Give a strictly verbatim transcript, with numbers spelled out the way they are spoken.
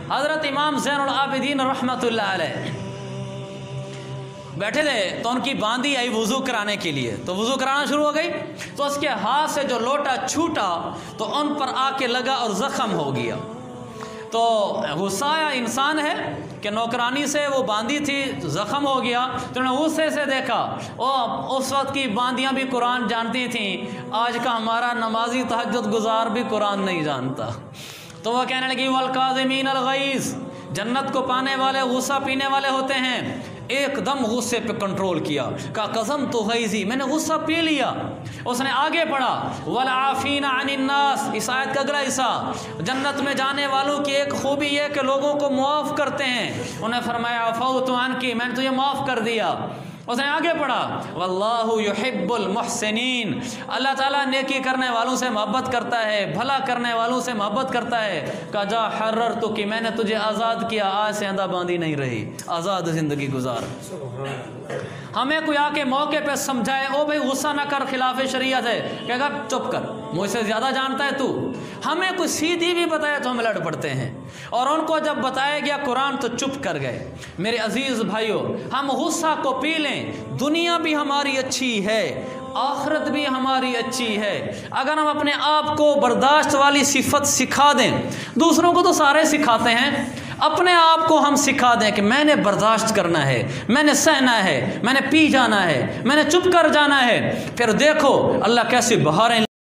हज़रत इमाम ज़ैनुल आबिदीन रहमतुल्लाह अलैह बैठे थे, तो उनकी बांदी आई वज़ू कराने के लिए, तो वज़ू कराना शुरू हो गई, तो उसके हाथ से जो लोटा छूटा तो उन पर आके लगा और ज़ख़म हो गया। तो गुस्सा आया, इंसान है कि नौकरानी से वो बांदी थी, ज़ख़म हो गया, तो उन्होंने गुस्से से देखा। और उस वक्त की बांदियाँ भी कुरान जानती थीं, आज का हमारा नमाजी तहज्जुद गुजार भी कुरान नहीं जानता। तो वह कहने लगी वल काज़िमीन अल गैज़, जन्नत को पाने वाले गुस्सा पीने वाले होते हैं। एकदम गुस्से पे कंट्रोल किया, का कसम तो गैज़ी, मैंने गुस्सा पी लिया। उसने आगे पढ़ा वल आफीना अनिन नास, इस आयत का अगला हिस्सा, जन्नत में जाने वालों की एक खूबी ये कि लोगों को मुआफ़ करते हैं। उन्हें फरमाया अफ़ौतु अन्की, मैंने तुझे माफ़ कर दिया। उसने आगे पढ़ा वल्लाहु युहिब्बुल मुहसिनीन, अल्लाह ताला नेकी करने वालों से मोहब्बत करता है, भला करने वालों से मोहब्बत करता है। कजा हर्रर तो कि मैंने तुझे आज़ाद किया, आज से अंधा बांधी नहीं रही, आज़ाद ज़िंदगी गुजार। हमें कोई आके मौके पे समझाए ओ भाई गुस्सा ना कर, खिलाफ शरीयत है, कहेगा चुप कर, मुझसे ज़्यादा जानता है तू। हमें कोई सीधी भी बताया तो हम लड़ पड़ते हैं, और उनको जब बताया गया कुरान तो चुप कर गए। मेरे अजीज़ भाइयों, हम गुस्सा को पी लें, दुनिया भी हमारी अच्छी है, आखिरत भी हमारी अच्छी है। अगर हम अपने आप को बर्दाश्त वाली सिफत सिखा दें, दूसरों को तो सारे सिखाते हैं, अपने आप को हम सिखा दें कि मैंने बर्दाश्त करना है, मैंने सहना है, मैंने पी जाना है, मैंने चुप कर जाना है, फिर देखो अल्लाह कैसी बहारें